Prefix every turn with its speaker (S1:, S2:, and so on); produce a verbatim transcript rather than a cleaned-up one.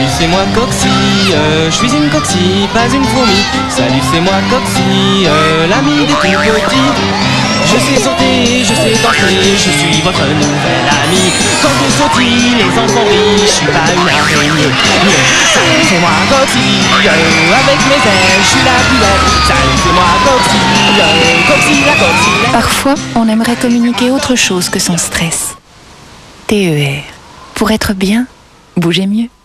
S1: Salut, c'est moi Coxy, euh, je suis une coxy, pas une fourmi. Salut, c'est moi Coxy, euh, l'ami des tout petits. Je sais sauter, je sais danser, je suis votre nouvel ami. Quand je sautille, les enfants rient, je suis pas une araignée. Salut, c'est moi Coxy, euh, avec mes ailes, je suis la plus belle. Salut, c'est moi Coxy, euh, Coxy, la Coxy, la...
S2: Parfois, on aimerait communiquer autre chose que son stress. T E R. Pour être bien, bougez mieux.